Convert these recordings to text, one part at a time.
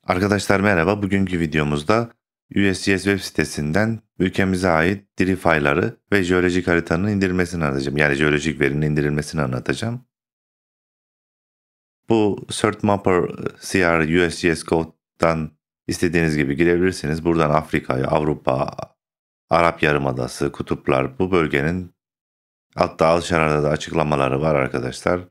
Arkadaşlar merhaba. Bugünkü videomuzda USGS web sitesinden ülkemize ait diri fayları ve jeolojik haritanın indirilmesini anlatacağım. Yani jeolojik verinin indirilmesini anlatacağım. Bu CertMapper CR USGS Code'dan istediğiniz gibi girebilirsiniz. Buradan Afrika'ya, Avrupa, Arap Yarımadası, kutuplar bu bölgenin hatta aşağıda da açıklamaları var arkadaşlar.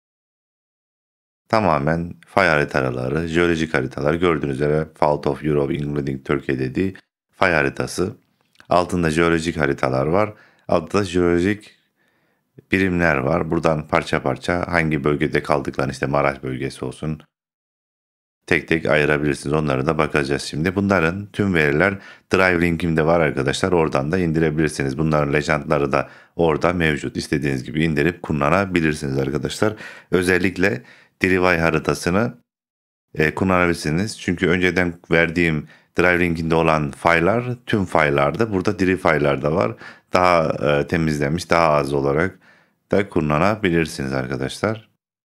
Tamamen fay haritaları, jeolojik haritalar gördüğünüz üzere Fault of Europe including Turkey dediği fay haritası. Altında jeolojik haritalar var. Altta jeolojik birimler var. Buradan parça parça hangi bölgede kaldıklarını işte Maraş bölgesi olsun tek tek ayırabilirsiniz. Onlara da bakacağız şimdi. Bunların tüm veriler Drive linkimde var arkadaşlar. Oradan da indirebilirsiniz. Bunların legendları da orada mevcut. İstediğiniz gibi indirip kullanabilirsiniz arkadaşlar. Özellikle Dirivay haritasını kullanabilirsiniz. Çünkü önceden verdiğim Drive linkinde olan faylar tüm faylarda. Burada diri faylar da var. Daha temizlenmiş, daha az olarak da kullanabilirsiniz arkadaşlar.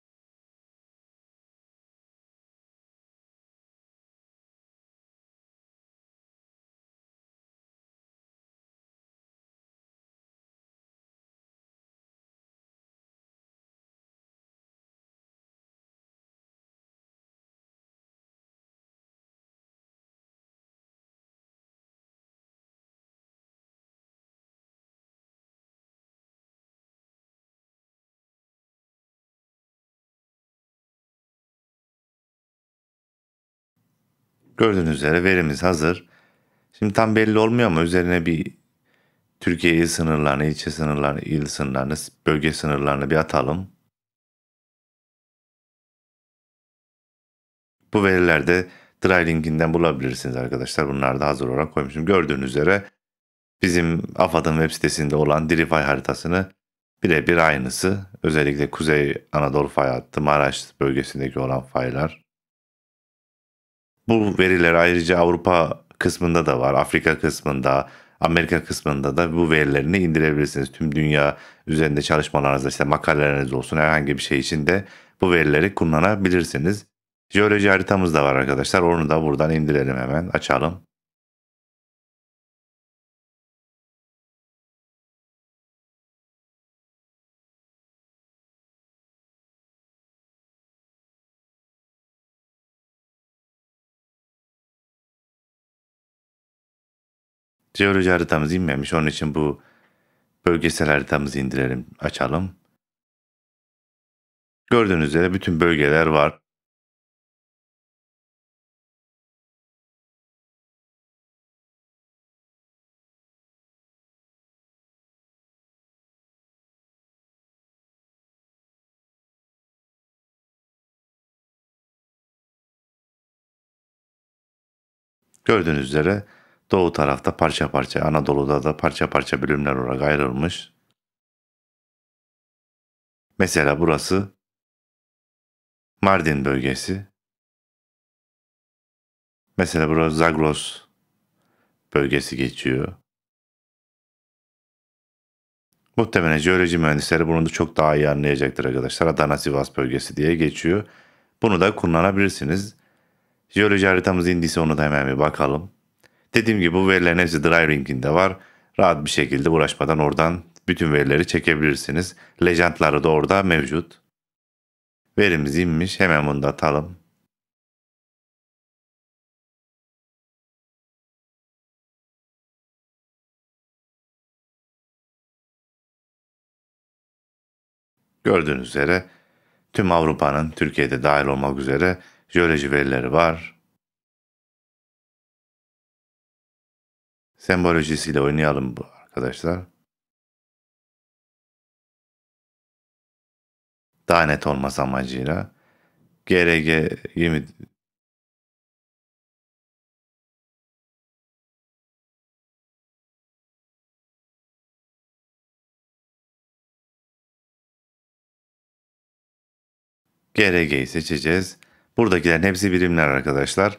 Gördüğünüz üzere verimiz hazır. Şimdi tam belli olmuyor ama üzerine bir Türkiye il sınırlarını, ilçe sınırlarını, il sınırlarını, bölge sınırlarını bir atalım. Bu verileri de Dry linkinden bulabilirsiniz arkadaşlar. Bunlar da hazır olarak koymuşum. Gördüğünüz üzere bizim AFAD'ın web sitesinde olan Dirify haritasını birebir aynısı. Özellikle Kuzey Anadolu fay hattı, Maraş bölgesindeki olan faylar. Bu veriler ayrıca Avrupa kısmında da var, Afrika kısmında, Amerika kısmında da bu verilerini indirebilirsiniz. Tüm dünya üzerinde çalışmalarınızda işte makaleleriniz olsun herhangi bir şey için de bu verileri kullanabilirsiniz. Jeoloji haritamız da var arkadaşlar. Onu da buradan indirelim hemen. Açalım. Jeoloji haritamız inmemiş. Onun için bu bölgesel haritamızı indirelim. Açalım. Gördüğünüz üzere bütün bölgeler var. Gördüğünüz üzere doğu tarafta parça parça, Anadolu'da da parça parça bölümler olarak ayrılmış. Mesela burası Mardin bölgesi. Mesela burası Zagros bölgesi geçiyor. Muhtemelen jeoloji mühendisleri bunu da çok daha iyi anlayacaktır arkadaşlar. Adana Sivas bölgesi diye geçiyor. Bunu da kullanabilirsiniz. Jeoloji haritamız indiyse onu da hemen bir bakalım. Dediğim gibi bu verilerin hepsi Drive linkinde var. Rahat bir şekilde uğraşmadan oradan bütün verileri çekebilirsiniz. Legendları da orada mevcut. Verimiz inmiş. Hemen bunu da atalım. Gördüğünüz üzere tüm Avrupa'nın Türkiye'de dahil olmak üzere jeoloji verileri var. Sembolojisiyle oynayalım bu arkadaşlar. Daha net olması amacıyla. GRG 20 GRG'yi seçeceğiz. Buradakilerin hepsi birimler arkadaşlar.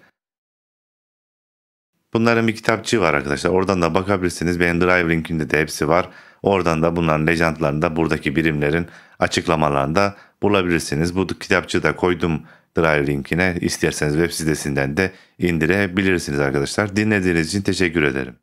Bunların bir kitapçığı var arkadaşlar. Oradan da bakabilirsiniz. Benim Drive linkimde de hepsi var. Oradan da bunların legendlarında buradaki birimlerin açıklamalarında bulabilirsiniz. Bu kitapçığı da koydum Drive linkine isterseniz web sitesinden de indirebilirsiniz arkadaşlar. Dinlediğiniz için teşekkür ederim.